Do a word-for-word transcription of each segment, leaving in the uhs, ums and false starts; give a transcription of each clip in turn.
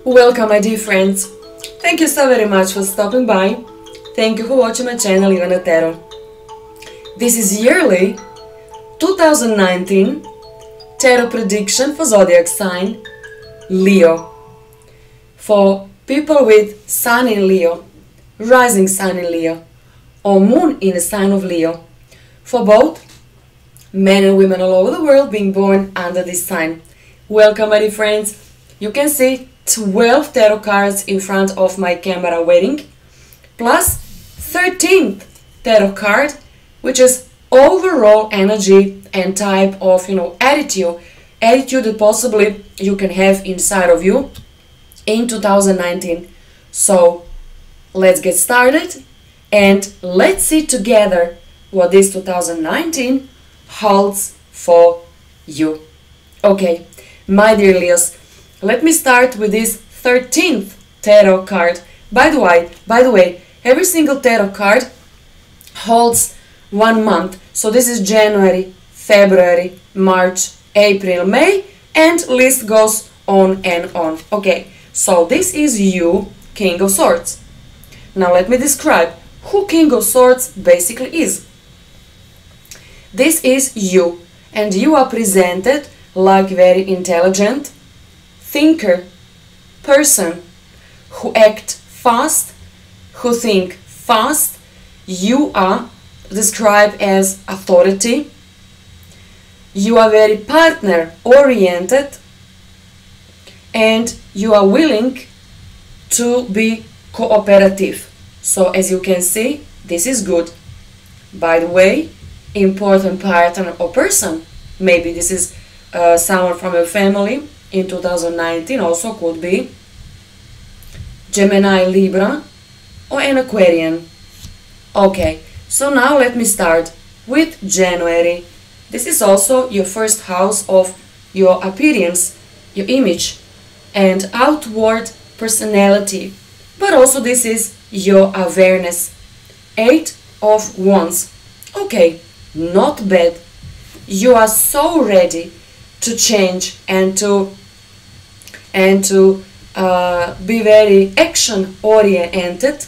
Welcome, my dear friends. Thank you so very much for stopping by. Thank you for watching my channel Ivana Tarot. This is yearly two thousand nineteen tarot prediction for zodiac sign Leo. For people with Sun in Leo, rising Sun in Leo, or Moon in the sign of Leo. For both men and women all over the world being born under this sign. Welcome, my dear friends. You can see twelve tarot cards in front of my camera waiting, plus thirteenth tarot card, which is overall energy and type of, you know, attitude, attitude that possibly you can have inside of you in two thousand nineteen. So let's get started and let's see together what this two thousand nineteen holds for you. Okay, my dear Leos, let me start with this thirteenth tarot card. By the way, by the way, every single tarot card holds one month. So this is January, February, March, April, May, and list goes on and on. Okay, so this is you, King of Swords. Now let me describe who King of Swords basically is. This is you, and you are presented like very intelligent thinker, person who act fast, who think fast. You are described as authority. You are very partner oriented, and you are willing to be cooperative. So as you can see, this is good. By the way, important partner or person, maybe this is uh, someone from your family in two thousand nineteen, also could be Gemini, Libra, or an Aquarian. Okay, so now let me start with January. This is also your first house of your appearance, your image, and outward personality. But also this is your awareness. Eight of Wands. Okay, not bad. You are so ready to change and to and to uh, be very action oriented.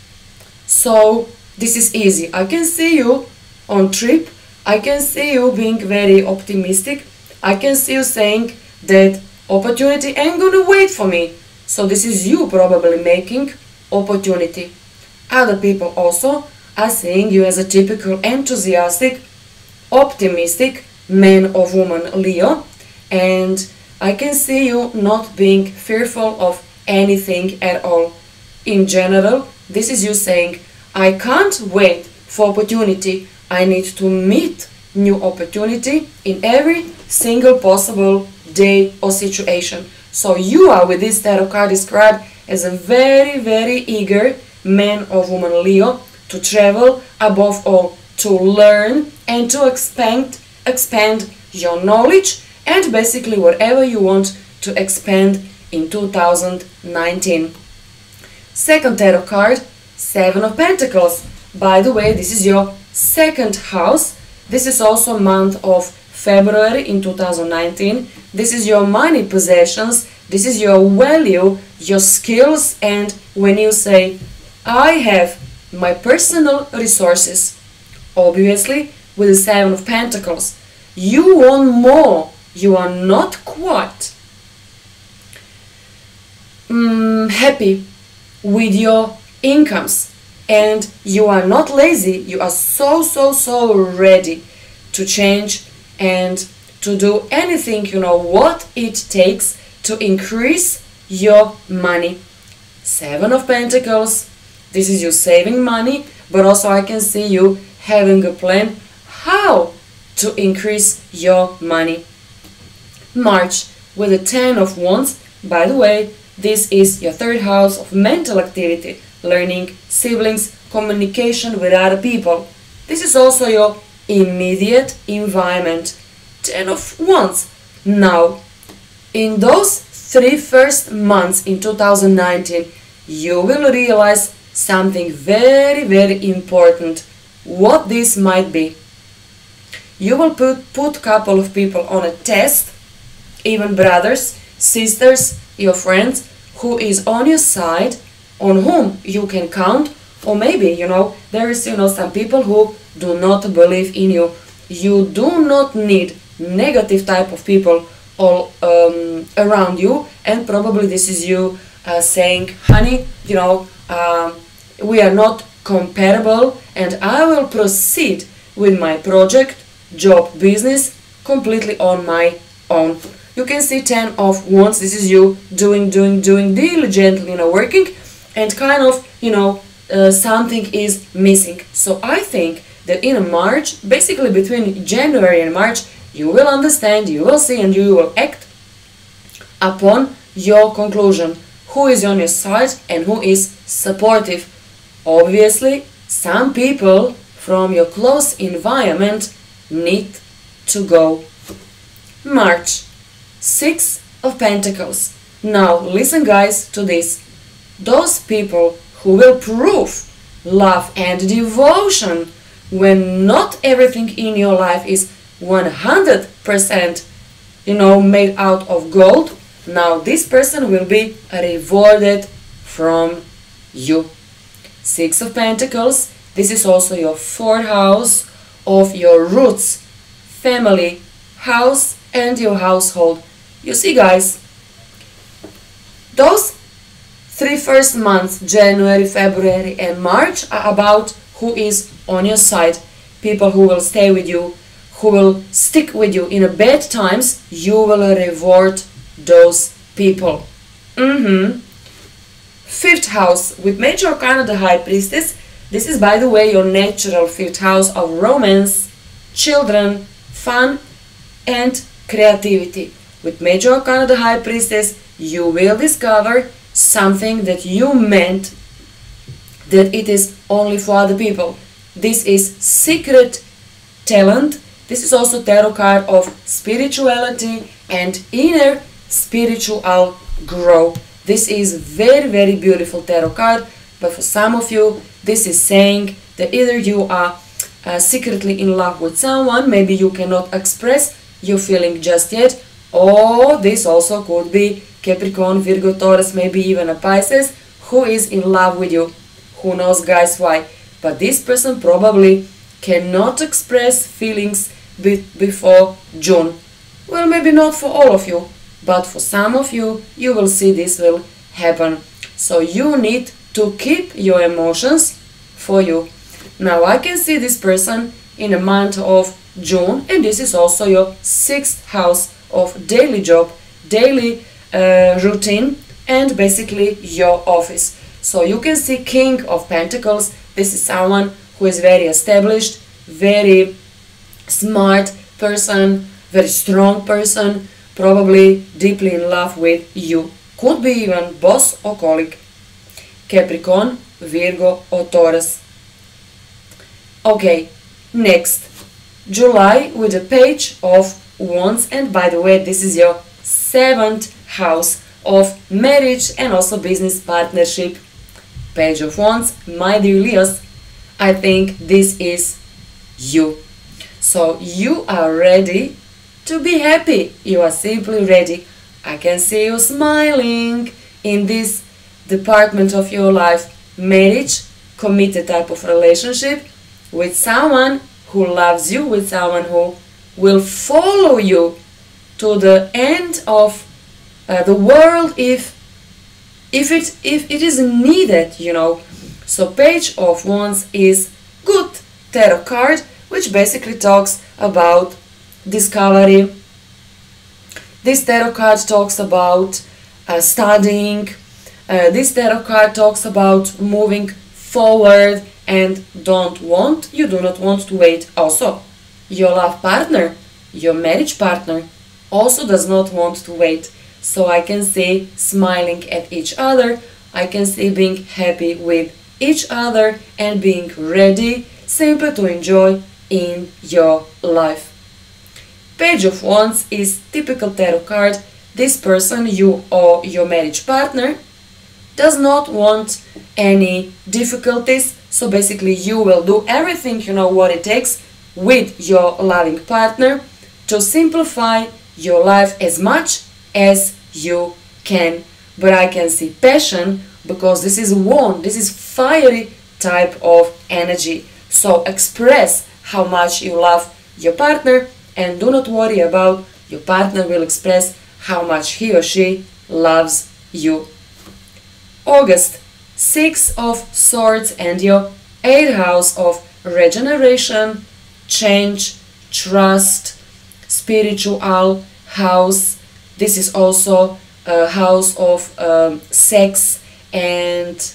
So this is easy. I can see you on trip. I can see you being very optimistic. I can see you saying that opportunity ain't gonna wait for me. So this is you probably making opportunity. Other people also are seeing you as a typical enthusiastic, optimistic man or woman Leo, and I can see you not being fearful of anything at all. In general, this is you saying, I can't wait for opportunity. I need to meet new opportunity in every single possible day or situation. So you are, with this tarot card, described as a very, very eager man or woman Leo to travel, above all, to learn and to expand, expand your knowledge and basically whatever you want to expand in two thousand nineteen. Second tarot card, Seven of Pentacles. By the way, this is your second house. This is also month of February in two thousand nineteen. This is your money, possessions. This is your value, your skills, and when you say, I have my personal resources. Obviously, with the Seven of Pentacles, you want more. You are not quite um, happy with your incomes, and you are not lazy. You are so, so, so ready to change and to do anything, you know, what it takes to increase your money. Seven of Pentacles, this is you saving money, but also I can see you having a plan how to increase your money. March, with the Ten of Wands. By the way, this is your third house of mental activity, learning, siblings, communication with other people. This is also your immediate environment. Ten of Wands. Now, in those three first months in two thousand nineteen, you will realize something very, very important. What this might be. You will put put couple of people on a test, even brothers, sisters, your friends, who is on your side, on whom you can count, or maybe, you know, there is, you know, some people who do not believe in you. You do not need negative type of people all um, around you, and probably this is you uh, saying, honey, you know, um, we are not comparable, and I will proceed with my project, job, business completely on my own. You can see ten of wands. This is you doing, doing, doing diligently, you know, working, and kind of, you know, uh, something is missing. So I think that in March, basically between January and March, you will understand, you will see, and you will act upon your conclusion. Who is on your side and who is supportive? Obviously, some people from your close environment need to go. March, Six of Pentacles. Now listen guys to this. Those people who will prove love and devotion when not everything in your life is one hundred percent, you know, made out of gold, now this person will be rewarded from you. Six of Pentacles, this is also your fourth house of your roots, family, house, and your household. You see guys, those three first months, January, February and March, are about who is on your side. People who will stay with you, who will stick with you in a bad times, you will reward those people. Mm-hmm. Fifth house with Major Arcana, the High Priestess. This is, by the way, your natural fifth house of romance, children, fun and creativity. With Major Arcana, the High Priestess, you will discover something that you meant that it is only for other people. This is secret talent. This is also tarot card of spirituality and inner spiritual growth. This is very, very beautiful tarot card, but for some of you, this is saying that either you are uh, secretly in love with someone, maybe you cannot express your feeling just yet, or this also could be Capricorn, Virgo, Taurus, maybe even a Pisces, who is in love with you. Who knows, guys, why? But this person probably cannot express feelings be before June. Well, maybe not for all of you, but for some of you, you will see this will happen. So you need to keep your emotions for you. Now I can see this person in the month of June, and this is also your sixth house of daily job, daily uh, routine, and basically your office. So you can see King of Pentacles. This is someone who is very established, very smart person, very strong person, probably deeply in love with you. Could be even boss or colleague. Capricorn, Virgo or Taurus. Okay, next. July with the Page of Wands, and by the way, this is your seventh house of marriage and also business partnership. Page of Wands, my dear Leos, I think this is you. So you are ready to be happy. You are simply ready. I can see you smiling in this department of your life. Marriage, committed type of relationship with someone who loves you, with someone who will follow you to the end of uh, the world if if it if it is needed, you know. So Page of Wands is good tarot card, which basically talks about discovery. This tarot card talks about uh, studying. Uh, this tarot card talks about moving forward and don't want, you do not want to wait. Also, your love partner, your marriage partner also does not want to wait. So I can see smiling at each other, I can see being happy with each other and being ready simply to enjoy in your life. Page of Wands is typical tarot card. This person, you or your marriage partner, does not want any difficulties. So basically you will do everything, you know what it takes, with your loving partner to simplify your life as much as you can. but I can see passion because this is warm, this is fiery type of energy. So express how much you love your partner and do not worry about your partner will express how much he or she loves you. August, Six of Swords and your eighth house of regeneration, change, trust, spiritual house. This is also a house of um, sex and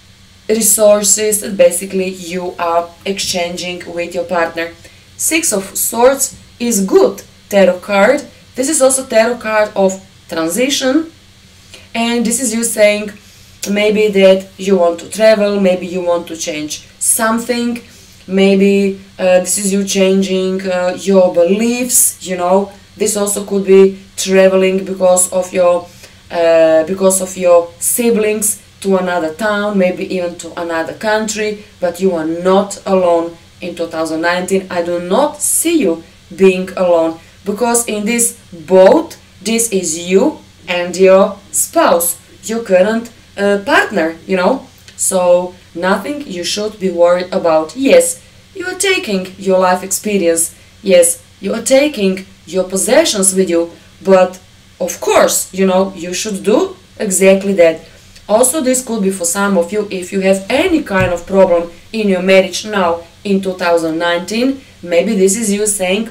resources that basically you are exchanging with your partner. Six of Swords is good tarot card. This is also tarot card of transition, and this is you saying maybe that you want to travel, maybe you want to change something, maybe uh, this is you changing uh, your beliefs, you know. This also could be traveling because of your uh, because of your siblings to another town, maybe even to another country, but you are not alone in two thousand nineteen. I do not see you being alone, because in this boat, this is you and your spouse, your current uh, partner, you know. So nothing you should be worried about. Yes, you are taking your life experience. Yes, you are taking your possessions with you, but of course, you know, you should do exactly that. Also, this could be for some of you if you have any kind of problem in your marriage now in two thousand nineteen. Maybe this is you saying,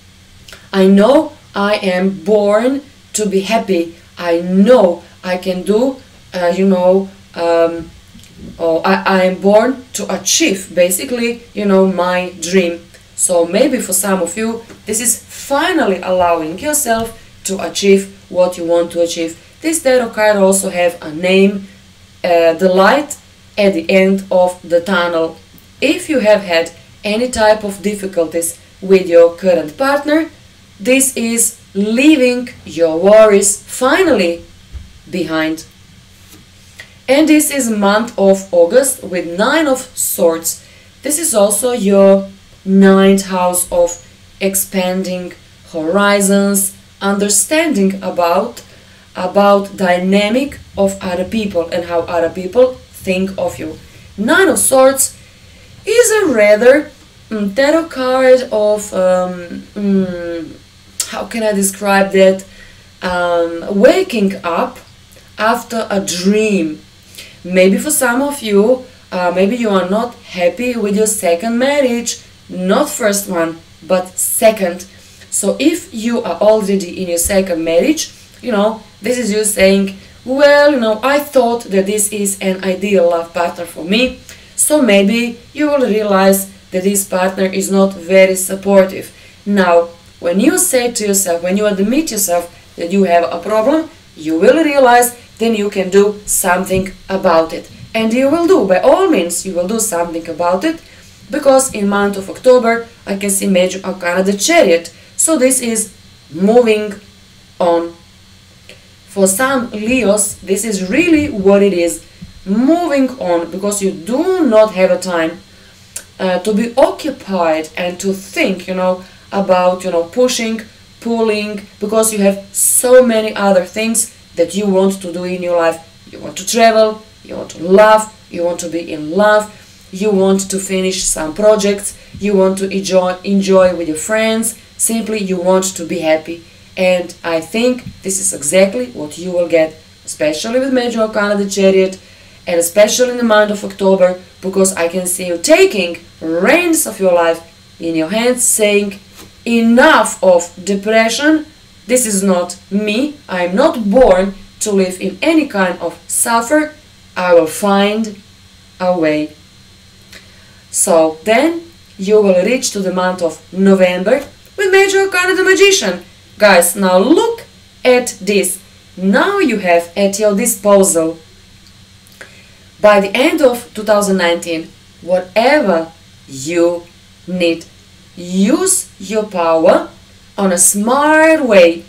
I know I am born to be happy. I know I can do, uh, you know, um, or I, I am born to achieve, basically, you know, my dream. So maybe for some of you, this is finally allowing yourself to achieve what you want to achieve. This tarot card also have a name, uh, the light at the end of the tunnel. If you have had any type of difficulties with your current partner, this is leaving your worries finally behind. And this is month of August with Nine of Swords. This is also your ninth house of expanding horizons, understanding about about dynamic of other people and how other people think of you. Nine of Swords is a rather mm, tarot card of um, mm, how can I describe that? Um, waking up after a dream. Maybe for some of you, uh, maybe you are not happy with your second marriage, not first one, but second. So if you are already in your second marriage, you know, this is you saying, well, you know, I thought that this is an ideal love partner for me, so maybe you will realize that this partner is not very supportive. Now, when you say to yourself, when you admit yourself that you have a problem, you will realize then you can do something about it. And you will do, by all means, you will do something about it, because in month of October, I can see Major Arcana, the Chariot. So this is moving on. For some Leos, this is really what it is, moving on, because you do not have a time uh, to be occupied and to think, you know, about, you know, pushing, pulling, because you have so many other things that you want to do in your life. You want to travel, you want to love, you want to be in love, you want to finish some projects, you want to enjoy, enjoy with your friends, simply you want to be happy. And I think this is exactly what you will get, especially with Major Arcana, the Chariot, and especially in the month of October, because I can see you taking reins of your life in your hands, saying, enough of depression, this is not me, I am not born to live in any kind of suffer, I will find a way. So then you will reach to the month of November with Major Arcana, the Magician. Guys, now look at this. Now you have at your disposal, by the end of two thousand nineteen, whatever you need. Use your power on a smart way.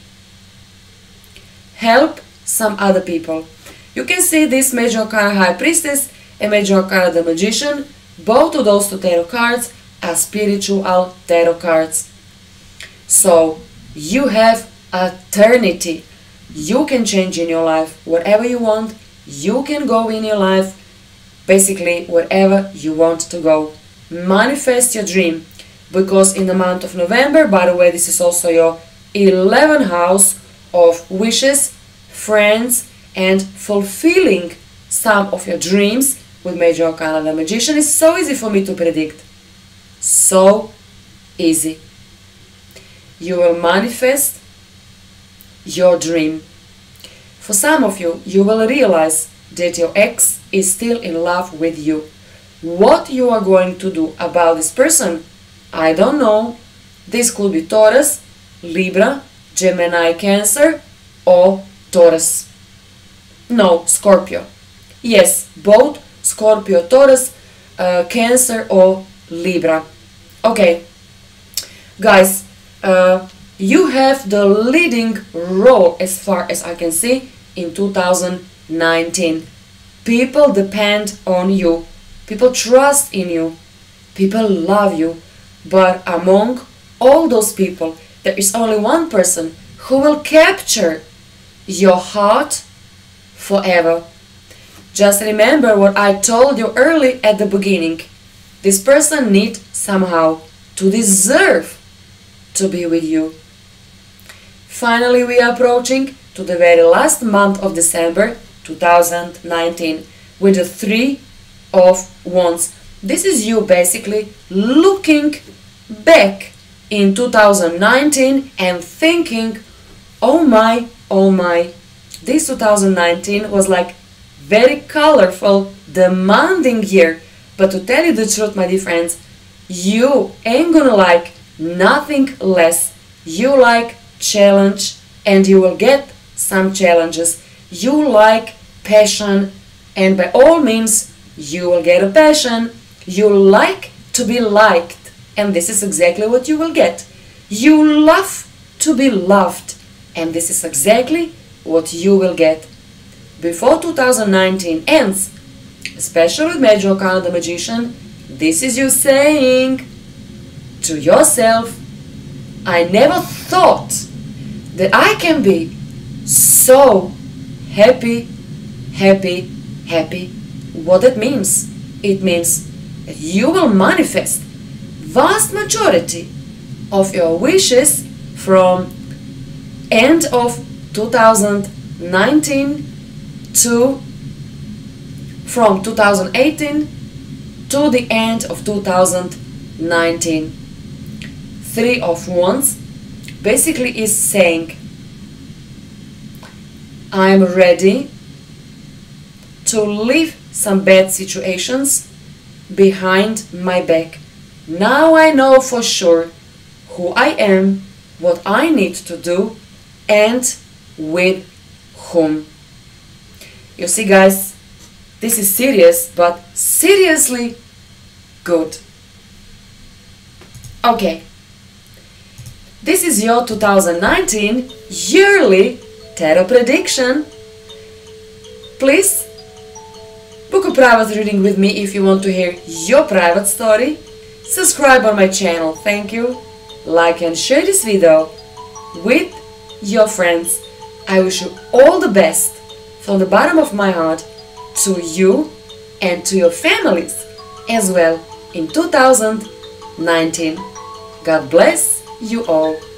Help some other people. You can see this Major Arcana High Priestess and Major Arcana the Magician. Both of those two tarot cards are spiritual tarot cards. So you have eternity you can change in your life whatever you want. You can go in your life basically wherever you want to go. Manifest your dream, because in the month of November, by the way, this is also your eleventh house of wishes, friends, and fulfilling some of your dreams with Major Arcana the Magician. Is so easy for me to predict. So easy. You will manifest your dream. For some of you, you will realize that your ex is still in love with you. What you are going to do about this person, I don't know. This could be Taurus, Libra, Gemini, Cancer, or Taurus. No, Scorpio. Yes, both Scorpio, Taurus, uh, Cancer, or Libra. Okay, guys, uh, you have the leading role as far as I can see in two thousand nineteen. People depend on you. People trust in you. People love you. But among all those people, there is only one person who will capture your heart forever. Just remember what I told you early at the beginning. This person needs somehow to deserve to be with you. Finally, we are approaching to the very last month of December two thousand nineteen with the Three of Wands. This is you basically looking back in two thousand nineteen and thinking, oh my, oh my, this two thousand nineteen was like very colorful, demanding year. But to tell you the truth, my dear friends, you ain't gonna like nothing less. You like challenge, and you will get some challenges. You like passion, and by all means you will get a passion. You like to be liked, and this is exactly what you will get. You love to be loved, and this is exactly what you will get. Before two thousand nineteen ends, especially with Major Arcana the Magician, this is you saying to yourself, I never thought that I can be so happy, happy, happy. What it means? It means that you will manifest vast majority of your wishes from end of two thousand nineteen to from two thousand eighteen to the end of two thousand nineteen. Three of Wands basically is saying, I'm ready to leave some bad situations behind my back. Now I know for sure who I am, what I need to do, and with whom. You see, guys, this is serious, but seriously good. Okay, this is your two thousand nineteen yearly tarot prediction. Please book a private reading with me if you want to hear your private story. Subscribe on my channel, thank you. Like and share this video with your friends. I wish you all the best from the bottom of my heart to you and to your families as well in two thousand nineteen. God bless you all.